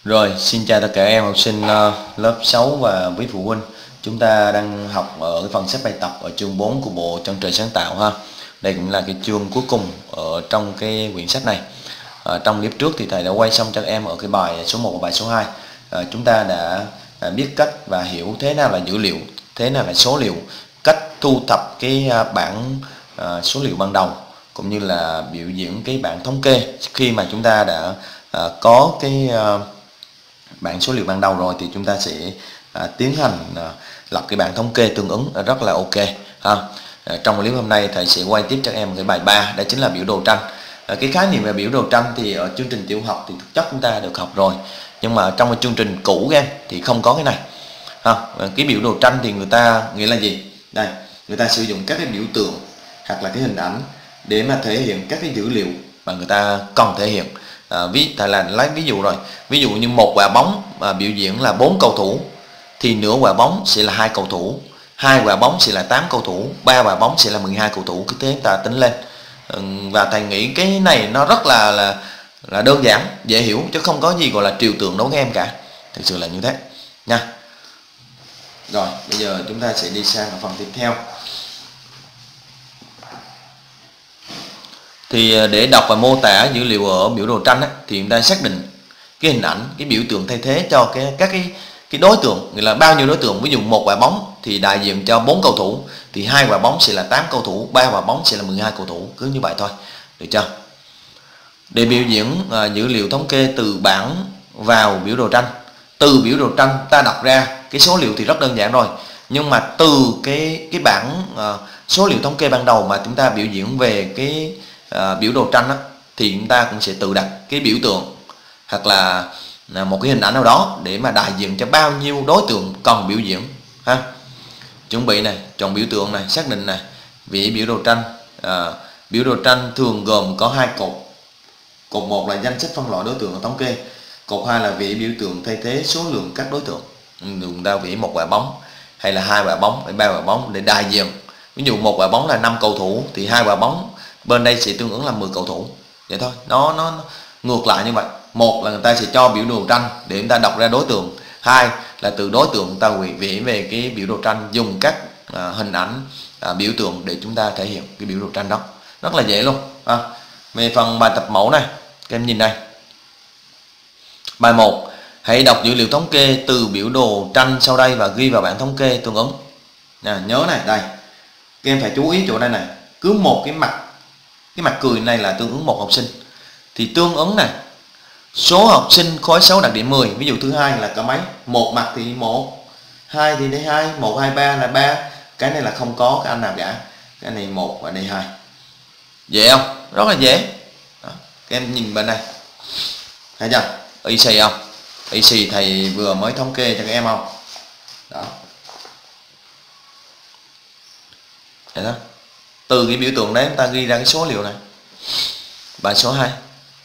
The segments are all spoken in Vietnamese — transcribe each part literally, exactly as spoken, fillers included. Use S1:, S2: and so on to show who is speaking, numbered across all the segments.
S1: Rồi, xin chào tất cả em học sinh uh, lớp sáu và quý phụ huynh. Chúng ta đang học ở cái phần xếp bài tập ở chương bốn của bộ Chân Trời Sáng Tạo ha. Đây cũng là cái chương cuối cùng ở trong cái quyển sách này. À, trong clip trước thì thầy đã quay xong cho các em ở cái bài số một và bài số hai. À, chúng ta đã, đã biết cách và hiểu thế nào là dữ liệu, thế nào là số liệu, cách thu thập cái uh, bảng uh, số liệu ban đầu, cũng như là biểu diễn cái bảng thống kê. Khi mà chúng ta đã uh, có cái uh, bảng số liệu ban đầu rồi thì chúng ta sẽ à, tiến hành à, lập cái bảng thống kê tương ứng rất là ok ha. À, trong clip hôm nay thầy sẽ quay tiếp cho em một cái bài ba, đó chính là biểu đồ tranh. À, cái khái niệm về biểu đồ tranh thì ở chương trình tiểu học thì thực chất chúng ta được học rồi, nhưng mà trong cái chương trình cũ em thì không có cái này ha. À, cái biểu đồ tranh thì người ta nghĩa là gì? Đây, người ta sử dụng các cái biểu tượng hoặc là cái hình ảnh để mà thể hiện các cái dữ liệu mà người ta cần thể hiện. À, ví thầy là lấy ví dụ rồi, ví dụ như một quả bóng mà biểu diễn là bốn cầu thủ thì nửa quả bóng sẽ là hai cầu thủ, hai quả bóng sẽ là tám cầu thủ, ba quả bóng sẽ là mười hai cầu thủ, cứ thế ta tính lên. Ừ, và thầy nghĩ cái này nó rất là là là đơn giản, dễ hiểu, chứ không có gì gọi là trừu tượng đối với em cả, thực sự là như thế nha. Rồi bây giờ chúng ta sẽ đi sang phần tiếp theo. Thì để đọc và mô tả dữ liệu ở biểu đồ tranh á, thì chúng ta xác định cái hình ảnh, cái biểu tượng thay thế cho cái các cái cái đối tượng, nghĩa là bao nhiêu đối tượng. Ví dụ một quả bóng thì đại diện cho bốn cầu thủ, thì hai quả bóng sẽ là tám cầu thủ, ba quả bóng sẽ là mười hai cầu thủ, cứ như vậy thôi, được chưa? Để biểu diễn à, dữ liệu thống kê từ bảng vào biểu đồ tranh, từ biểu đồ tranh ta đọc ra cái số liệu thì rất đơn giản rồi, nhưng mà từ cái cái bảng à, số liệu thống kê ban đầu mà chúng ta biểu diễn về cái à, biểu đồ tranh á, thì chúng ta cũng sẽ tự đặt cái biểu tượng hoặc là một cái hình ảnh nào đó để mà đại diện cho bao nhiêu đối tượng cần biểu diễn ha. Chuẩn bị này, chọn biểu tượng này, xác định này, vị biểu đồ tranh. À, biểu đồ tranh thường gồm có hai cột. Cột một là danh sách phân loại đối tượng thống kê, cột hai là vị biểu tượng thay thế số lượng các đối tượng. Chúng ta vẽ một quả bóng hay là hai quả bóng hay ba quả bóng để đại diện. Ví dụ một quả bóng là năm cầu thủ thì hai quả bóng bên đây sẽ tương ứng là mười cầu thủ, vậy thôi. Nó nó, nó ngược lại như vậy. Một là người ta sẽ cho biểu đồ tranh để chúng ta đọc ra đối tượng, hai là từ đối tượng người ta vẽ về cái biểu đồ tranh, dùng các à, hình ảnh à, biểu tượng để chúng ta thể hiện cái biểu đồ tranh đó, rất là dễ luôn à. Về phần bài tập mẫu này, các em nhìn đây. Bài một, hãy đọc dữ liệu thống kê từ biểu đồ tranh sau đây và ghi vào bảng thống kê tương ứng. Nè, nhớ này, đây các em phải chú ý chỗ đây này, cứ một cái mặt cái mặt cười này là tương ứng một học sinh, thì tương ứng này số học sinh khối sáu đạt điểm mười. Ví dụ thứ hai là có mấy? Một mặt thì một, hai thì đây hai, một, hai, ba là ba. Cái này là không có cái anh nào cả. Cái này một và đây hai. Dễ không? Rất là dễ. Đó. Các em nhìn bên này. Thấy chưa? i xê không? i xê thầy vừa mới thống kê cho các em không? Đó. Thấy đó. Từ cái biểu tượng đấy chúng ta ghi ra cái số liệu này. Bài số hai.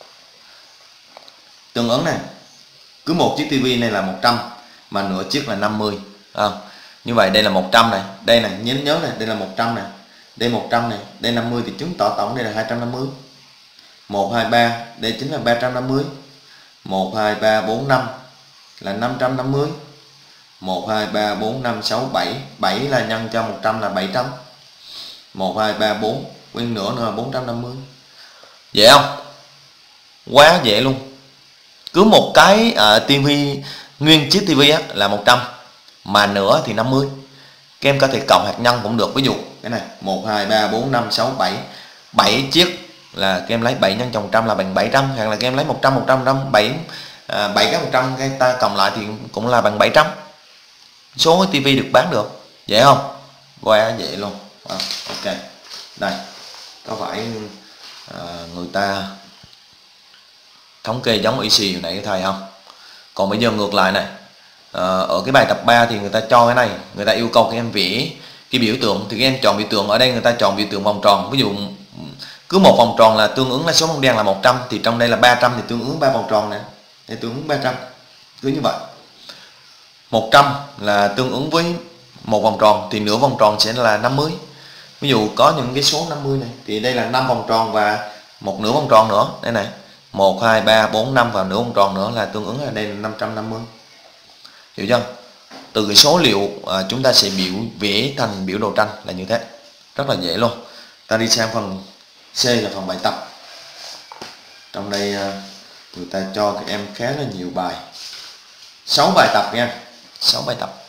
S1: Tương ứng này, cứ một chiếc tivi này là một trăm mà nửa chiếc là năm mươi à, như vậy đây là một trăm này, đây này, nhớ nhớ này, đây là một trăm này, đây một trăm này, đây năm mươi thì chứng tỏ tổng đây là hai trăm năm mươi. Một, hai, ba, đây chính là ba trăm năm mươi. Một, hai, ba, bốn, năm là năm trăm năm mươi. Một, hai, ba, bốn, năm, sáu, bảy, bảy là nhân cho một trăm là bảy trăm. Một, hai, ba, bốn, nguyên nửa nữa là bốn trăm năm mươi. Dễ không? Quá dễ luôn. Cứ một cái à, tivi, nguyên chiếc tivi á, là một trăm mà nửa thì năm mươi. Các em có thể cộng hạt nhân cũng được. Ví dụ cái này một, hai, ba, bốn, năm, sáu, bảy, bảy chiếc là các em lấy bảy nhân cho một trăm là bằng bảy trăm, hoặc là các em lấy một trăm, một trăm, một trăm, bảy, à, bảy cái một trăm cái ta cộng lại thì cũng là bằng bảy trăm. Số tivi được bán được. Dễ không? Quá dễ luôn. À, ok. Đây. Có phải à, người ta thống kê giống i xê hồi nãy thầy không? Còn bây giờ ngược lại này, à, ở cái bài tập ba thì người ta cho cái này, người ta yêu cầu các em vẽ cái biểu tượng, thì các em chọn biểu tượng. Ở đây người ta chọn biểu tượng vòng tròn. Ví dụ cứ một vòng tròn là tương ứng là số bóng đen là một trăm, thì trong đây là ba trăm thì tương ứng ba vòng tròn này, để tương ứng ba trăm, cứ như vậy. Một trăm là tương ứng với một vòng tròn thì nửa vòng tròn sẽ là năm mươi. Ví dụ có những cái số năm mươi này thì đây là năm vòng tròn và một nửa vòng tròn nữa, đây này, một, hai, ba, bốn, năm và nửa vòng tròn nữa là tương ứng là đây là năm trăm năm mươi. Hiểu chưa? Từ cái số liệu à, chúng ta sẽ biểu vẽ thành biểu đồ tranh là như thế. Rất là dễ luôn. Ta đi sang phần C là phần bài tập. Trong đây à, người ta cho các em khá là nhiều bài. sáu bài tập nha. sáu bài tập.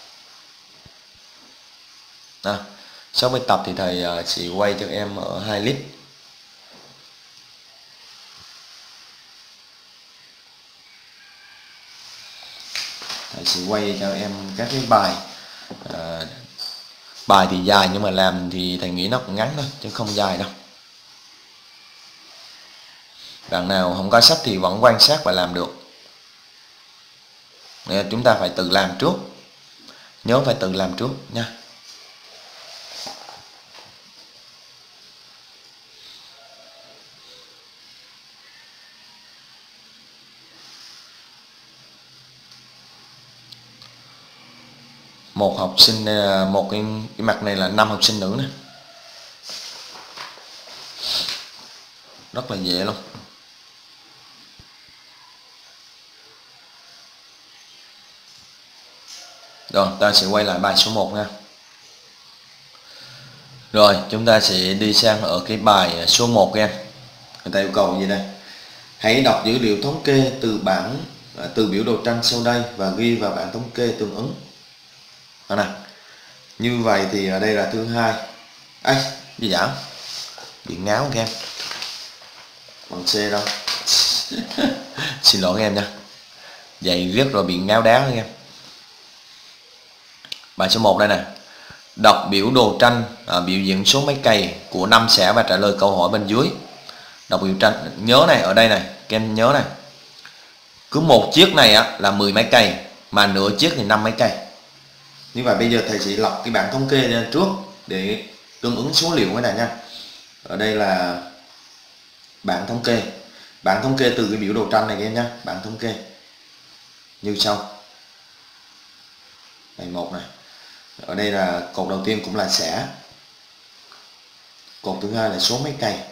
S1: À, sáu bài tập thì thầy à, sẽ quay cho em ở hai clip. Thầy sẽ quay cho em các cái bài à, bài thì dài nhưng mà làm thì thầy nghĩ nó cũng ngắn thôi chứ không dài đâu. Bạn nào không có sách thì vẫn quan sát và làm được. Nên chúng ta phải tự làm trước. Nhớ phải tự làm trước nha. Một học sinh, một cái, cái mặt này là năm học sinh nữ nè. Rất là dễ luôn. Rồi, ta sẽ quay lại bài số một nha. Rồi, chúng ta sẽ đi sang ở cái bài số một nha. Người ta yêu cầu gì đây? Hãy đọc dữ liệu thống kê từ bảng từ biểu đồ tranh sau đây và ghi vào bảng thống kê tương ứng. Đó nè. Như vậy thì ở đây là thứ hai. Ây, gì vậy? Bị ngáo các em. Bằng C đâu. Xin lỗi các em nha. Vậy rất rồi bị ngáo đá các em. Bài số một đây nè. Đọc biểu đồ tranh à, biểu diễn số máy cày của năm xã và trả lời câu hỏi bên dưới. Đọc biểu tranh, nhớ này, ở đây này, các em nhớ này. Cứ một chiếc này á là mười máy cày, mà nửa chiếc thì năm máy cày. Như vậy bây giờ thầy sẽ lọc cái bảng thống kê ra trước để tương ứng số liệu cái này nha. Ở đây là bảng thống kê. Bảng thống kê từ cái biểu đồ tranh này các em nhé. Bảng thống kê như sau. Đây một này. Ở đây là cột đầu tiên cũng là xã. Cột thứ hai là số máy cày.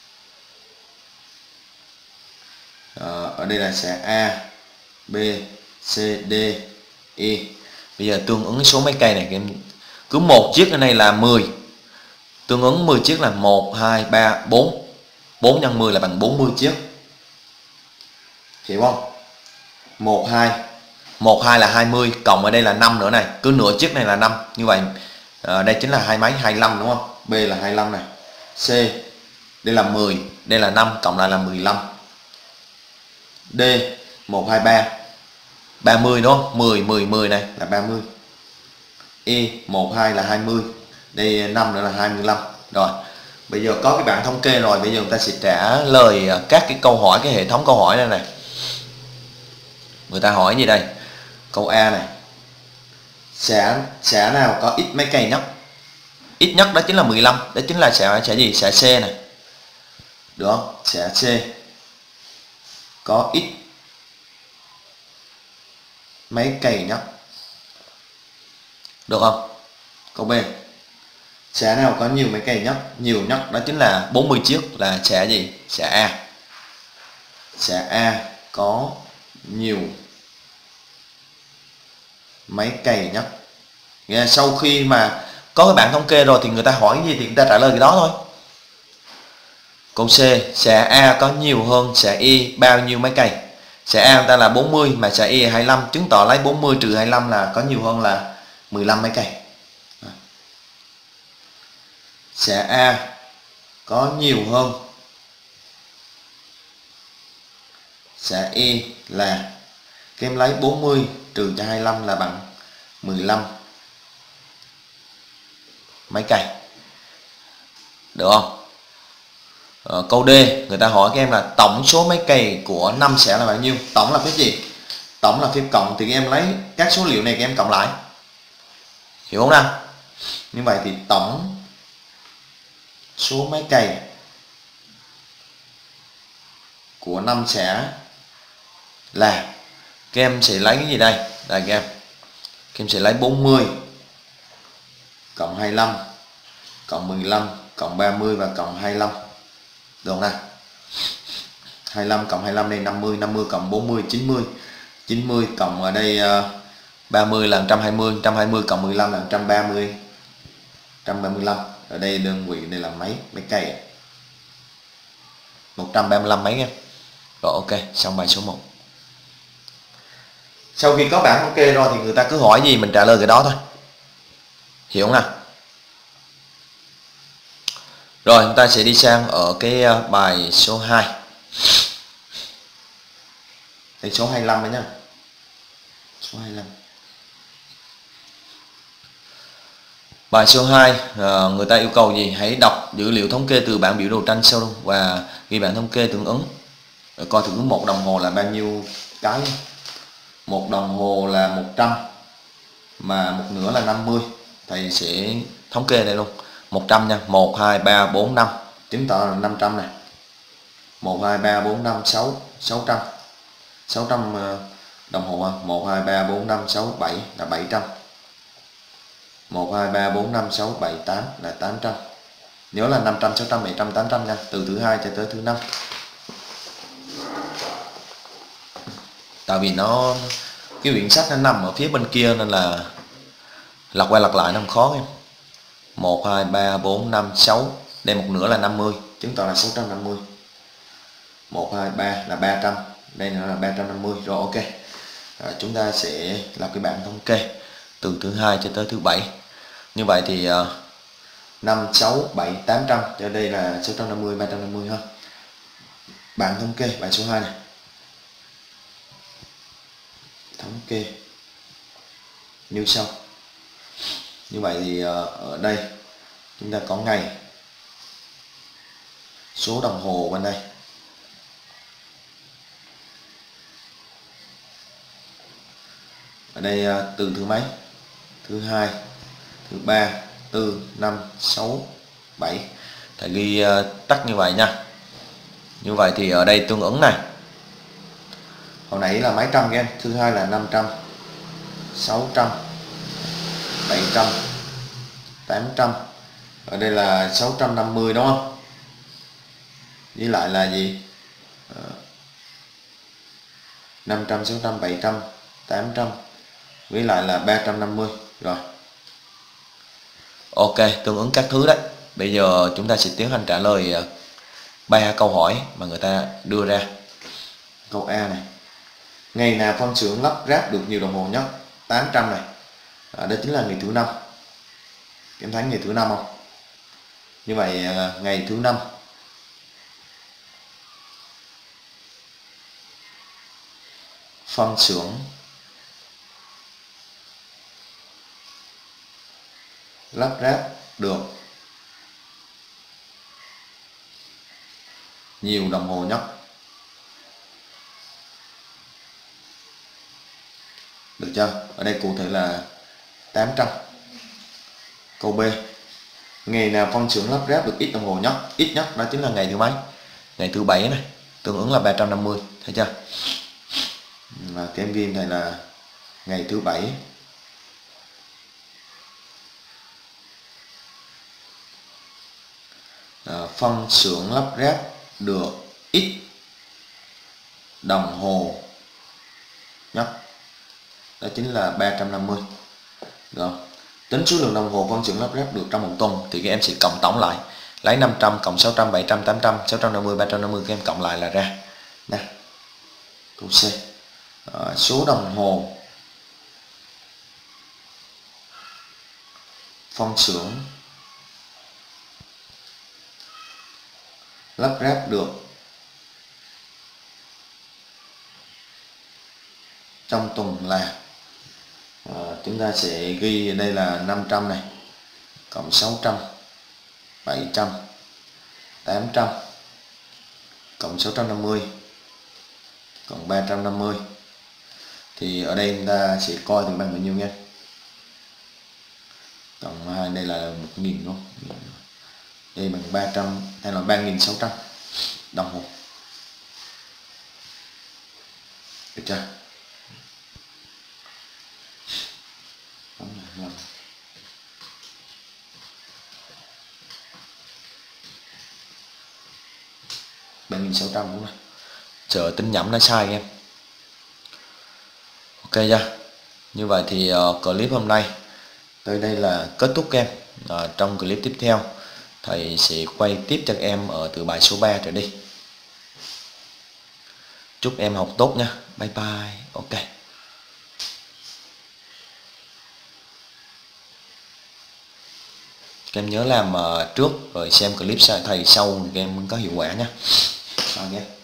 S1: À, ở đây là xã A, B, C, D, E. Bây giờ tương ứng số máy cày này các em, cứ một chiếc ở này là mười. Tương ứng mười chiếc là một, hai, ba, bốn. bốn nhân mười là bằng bốn mươi chiếc. Hiểu không? một, hai. một, hai là hai mươi, cộng ở đây là năm nữa này, cứ nửa chiếc này là năm. Như vậy à, đây chính là hai mấy, hai mươi lăm đúng không? B là hai mươi lăm này. C, đây là mười, đây là năm, cộng lại là mười lăm. D, một, hai, ba, ba mươi đúng không? mười, mười, mười này là ba mươi. E, một, hai là hai mươi. Đây năm nữa là hai mươi lăm. Rồi, bây giờ có cái bảng thống kê rồi, bây giờ chúng ta sẽ trả lời các cái câu hỏi, cái hệ thống câu hỏi này này. Người ta hỏi gì đây? Câu A này. Xã xã nào có ít máy cày nhất? Ít nhất đó chính là mười lăm, đó chính là xã xã gì? Xã C này. Được không? Xã C có ít máy cày nhất. Được không? Câu B. Xã nào có nhiều máy cày nhất? Nhiều nhất đó chính là bốn mươi chiếc, là xã gì? Xã A. Xã A có nhiều máy cày nhất. Nghe, sau khi mà có cái bảng thống kê rồi thì người ta hỏi gì thì người ta trả lời cái đó thôi. Câu C. Xã A có nhiều hơn xã E bao nhiêu máy cày? Xã A người ta là bốn mươi mà xã E hai mươi lăm, chứng tỏ lấy bốn mươi trừ hai mươi lăm là có nhiều hơn là mười lăm máy cày. Xã A có nhiều hơn xã E là kem lấy bốn mươi trừ cho hai mươi lăm là bằng mười lăm máy cày. Được không? Ờ, câu D, người ta hỏi các em là tổng số máy cày của năm xã là bao nhiêu? Tổng là phép gì? Tổng là phép cộng, thì các em lấy các số liệu này các em cộng lại. Hiểu không nào? Như vậy thì tổng số máy cày của năm xã là, các em sẽ lấy cái gì đây? Đây các em. Các em sẽ lấy bốn mươi cộng hai mươi lăm cộng mười lăm cộng ba mươi và cộng hai mươi lăm. Được không nào? hai mươi lăm cộng hai mươi lăm đây năm mươi, năm mươi cộng bốn mươi chín mươi, chín mươi cộng ở đây uh, ba mươi là một trăm hai mươi, một trăm hai mươi cộng mười lăm là một trăm ba mươi, một trăm ba mươi lăm. Ở đây đơn vị đây là mấy mấy cây ạ? một trăm ba mươi lăm mấy em. Rồi ok, xong bài số một. Sau khi có bảng thống kê rồi thì người ta cứ hỏi gì mình trả lời cái đó thôi. Hiểu không nào? Rồi chúng ta sẽ đi sang ở cái bài số hai. Đây số hai mươi lăm đấy nhá. Số hai mươi lăm. Bài số hai, người ta yêu cầu gì? Hãy đọc dữ liệu thống kê từ bảng biểu đồ tranh sau luôn và ghi bảng thống kê tương ứng. Rồi coi thử một đồng hồ là bao nhiêu cái. Một đồng hồ là một trăm mà một nửa là năm mươi. Thầy sẽ thống kê đây luôn. một trăm nha. một hai ba bốn năm, chứng tỏ là năm trăm này. một hai ba bốn năm sáu, sáu trăm. sáu trăm đồng hồ. một hai ba bốn năm sáu bảy là bảy trăm. một hai ba bốn năm sáu bảy tám là tám trăm. Nhớ là năm trăm, sáu trăm, bảy trăm, tám trăm nha, từ thứ hai cho tới thứ năm. Tại vì nó cái quyển sách nó nằm ở phía bên kia nên là lật qua lật lại nó không khó em. một hai ba bốn năm sáu, đây một nửa là năm mươi, chứng tỏ là sáu trăm năm mươi. một hai ba là ba trăm, đây nữa là ba trăm năm mươi. Rồi ok. À, chúng ta sẽ lập cái bảng thống kê từ thứ hai cho tới thứ bảy. Như vậy thì uh, năm, sáu, bảy, tám trăm, cho đây là sáu trăm năm mươi, ba trăm năm mươi ha. Bảng thống kê bài số hai này. Thống kê như sau. Như vậy thì uh, ở đây chúng ta có ngày, số đồng hồ bên đây, ở đây uh, từ thứ mấy? Thứ hai, thứ ba, tư, năm, sáu, bảy. Thầy ghi uh, tắt như vậy nha. Như vậy thì ở đây tương ứng này. Hồi nãy là mấy trăm em, thứ hai là năm trăm, sáu trăm, bảy trăm, tám trăm. Ở đây là sáu trăm năm mươi đúng không? Với lại là gì? năm trăm, sáu trăm, bảy trăm, tám trăm. Với lại là ba trăm năm mươi. Rồi. Ok, tương ứng các thứ đấy. Bây giờ chúng ta sẽ tiến hành trả lời ba câu hỏi mà người ta đưa ra. Câu A này. Ngày nào phân xưởng lắp ráp được nhiều đồng hồ nhất? tám trăm này. À, đó chính là ngày thứ năm. Em thấy ngày thứ năm không? Như vậy ngày thứ năm phân xưởng lắp ráp được nhiều đồng hồ nhất. Được chưa? Ở đây cụ thể là tám trăm. Câu B. Ngày nào phân xưởng lắp ráp được ít đồng hồ nhất? Ít nhất đó chính là ngày thứ mấy? Ngày thứ bảy này, tương ứng là ba trăm năm mươi, thấy chưa? Và cái em ghi này là ngày thứ bảy. À, phân xưởng lắp ráp được ít đồng hồ nhất, đó chính là ba trăm năm mươi. Rồi, tính số lượng đồng hồ phân xưởng lắp ráp được trong một tuần thì các em sẽ cộng tổng lại, lấy năm trăm cộng sáu trăm, bảy trăm, tám trăm, sáu trăm năm mươi, ba trăm năm mươi, các em cộng lại là ra nè. Câu C. À, số đồng hồ phân xưởng lắp ráp được trong tuần là, à, chúng ta sẽ ghi đây là năm trăm này, cộng sáu trăm, bảy trăm, tám trăm, cộng sáu trăm năm mươi, cộng ba trăm năm mươi. Thì ở đây chúng ta sẽ coi từng bằng bao nhiêu nha. Cộng hai, đây là một nghìn đúng không? Đây bằng ba trăm, hay là ba nghìn sáu trăm đồng hồ. Được chưa? ba nghìn sáu trăm đúng không? sợ tính nhẩm nó sai em. Ok chưa? Như vậy thì uh, clip hôm nay tới đây là kết thúc em. Uh, trong clip tiếp theo thầy sẽ quay tiếp cho em ở từ bài số ba trở đi. Chúc em học tốt nha. Bye bye. Ok. Các em nhớ làm uh, trước rồi xem clip thầy sau các em có hiệu quả nhé. Chào nhé.